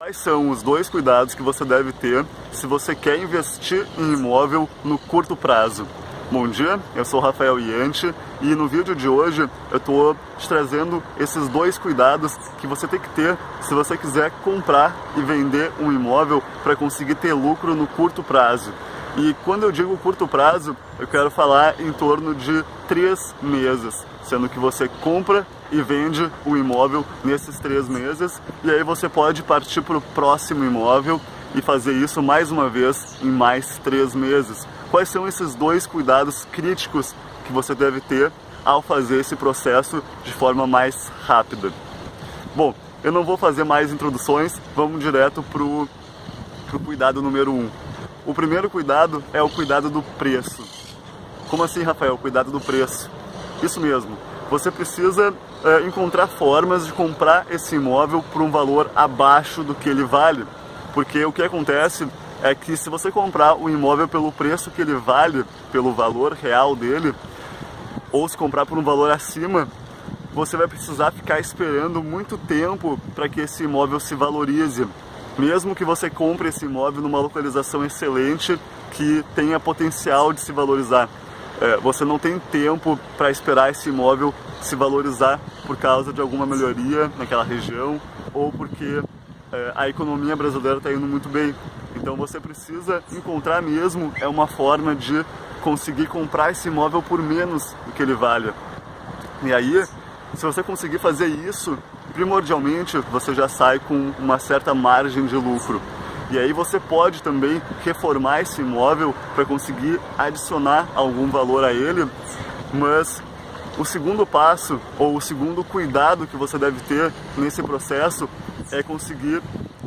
Quais são os dois cuidados que você deve ter se você quer investir em imóvel no curto prazo? Bom dia, eu sou o Rafael Ianchi e no vídeo de hoje eu estou te trazendo esses dois cuidados que você tem que ter se você quiser comprar e vender um imóvel para conseguir ter lucro no curto prazo. E quando eu digo curto prazo, eu quero falar em torno de 3 meses, sendo que você compra e vende o imóvel nesses 3 meses, e aí você pode partir para o próximo imóvel e fazer isso mais uma vez em mais 3 meses. Quais são esses dois cuidados críticos que você deve ter ao fazer esse processo de forma mais rápida? Bom, eu não vou fazer mais introduções, vamos direto para o cuidado número 1. O primeiro cuidado é o cuidado do preço. Como assim, Rafael? Cuidado do preço. Isso mesmo. Você precisa encontrar formas de comprar esse imóvel por um valor abaixo do que ele vale. Porque o que acontece é que se você comprar o imóvel pelo preço que ele vale, pelo valor real dele, ou se comprar por um valor acima, você vai precisar ficar esperando muito tempo para que esse imóvel se valorize. Mesmo que você compre esse imóvel numa localização excelente que tenha potencial de se valorizar. Você não tem tempo para esperar esse imóvel se valorizar por causa de alguma melhoria naquela região ou porque a economia brasileira está indo muito bem. Então você precisa encontrar mesmo uma forma de conseguir comprar esse imóvel por menos do que ele vale. E aí, se você conseguir fazer isso, primordialmente você já sai com uma certa margem de lucro. E aí você pode também reformar esse imóvel para conseguir adicionar algum valor a ele, mas o segundo passo, ou o segundo cuidado que você deve ter nesse processo é conseguir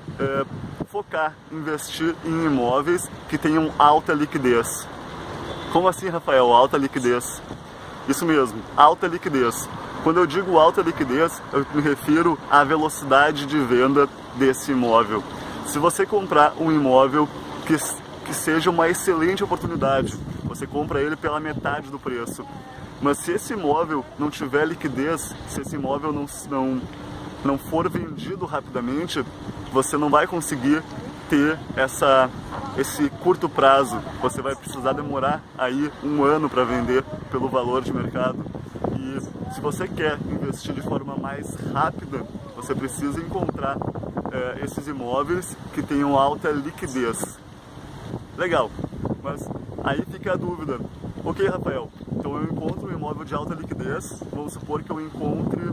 focar, investir em imóveis que tenham alta liquidez. Como assim, Rafael? Alta liquidez? Isso mesmo, alta liquidez. Quando eu digo alta liquidez, eu me refiro à velocidade de venda desse imóvel. Se você comprar um imóvel que seja uma excelente oportunidade, você compra ele pela metade do preço. Mas se esse imóvel não tiver liquidez, se esse imóvel não for vendido rapidamente, você não vai conseguir ter esse curto prazo. Você vai precisar demorar aí 1 ano para vender pelo valor de mercado. E se você quer investir de forma mais rápida, você precisa encontrar esses imóveis que tenham alta liquidez. Legal, mas aí fica a dúvida. Ok, Rafael, então eu encontro um imóvel de alta liquidez, vamos supor que eu encontre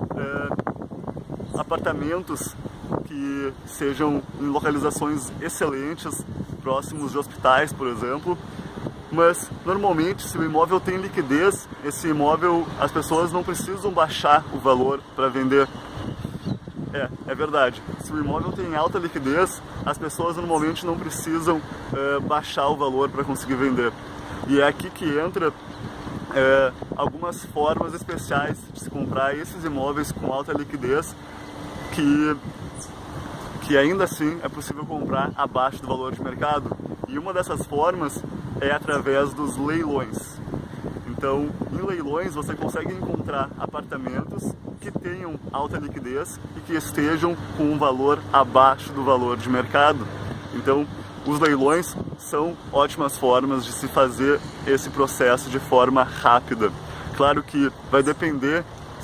apartamentos que sejam em localizações excelentes, próximos de hospitais, por exemplo. Mas, normalmente, se o imóvel tem liquidez, esse imóvel, as pessoas não precisam baixar o valor para vender. É verdade. Se o imóvel tem alta liquidez, as pessoas normalmente não precisam baixar o valor para conseguir vender. E é aqui que entra algumas formas especiais de se comprar esses imóveis com alta liquidez, que ainda assim é possível comprar abaixo do valor de mercado. E uma dessas formas é através dos leilões. Então, em leilões você consegue encontrar apartamentos que tenham alta liquidez e que estejam com um valor abaixo do valor de mercado. Então, os leilões são ótimas formas de se fazer esse processo de forma rápida. Claro que vai depender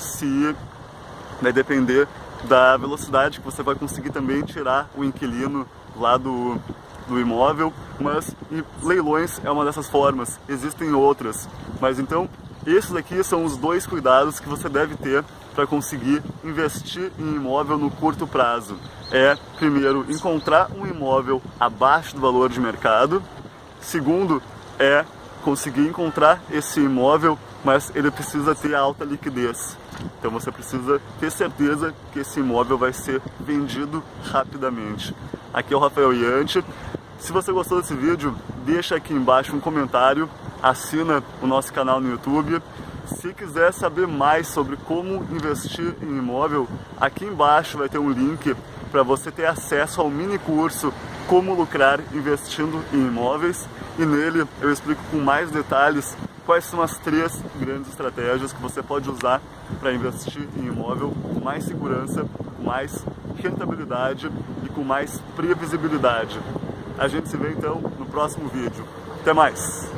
da velocidade que você vai conseguir também tirar o inquilino lá do imóvel, mas leilões é uma dessas formas, existem outras. Mas então, esses aqui são os dois cuidados que você deve ter para conseguir investir em imóvel no curto prazo. Primeiro, encontrar um imóvel abaixo do valor de mercado. Segundo, conseguir encontrar esse imóvel, mas ele precisa ter alta liquidez. Então você precisa ter certeza que esse imóvel vai ser vendido rapidamente. Aqui é o Rafael Ianchi. Se você gostou desse vídeo, deixa aqui embaixo um comentário, assina o nosso canal no YouTube. Se quiser saber mais sobre como investir em imóvel, aqui embaixo vai ter um link para você ter acesso ao mini curso Como Lucrar Investindo em Imóveis, e nele eu explico com mais detalhes quais são as 3 grandes estratégias que você pode usar para investir em imóvel com mais segurança, com mais rentabilidade e com mais previsibilidade. A gente se vê então no próximo vídeo. Até mais!